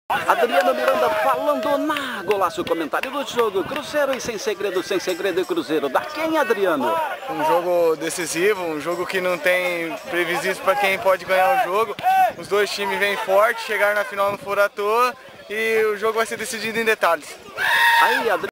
Adriano Miranda falando na Golaço, comentário do jogo. Cruzeiro e sem segredo e Cruzeiro. Da quem, Adriano? Um jogo decisivo, um jogo que não tem previsível para quem pode ganhar o jogo. Os dois times vêm forte, chegaram na final não foram à toa e o jogo vai ser decidido em detalhes. Aí, Adriano.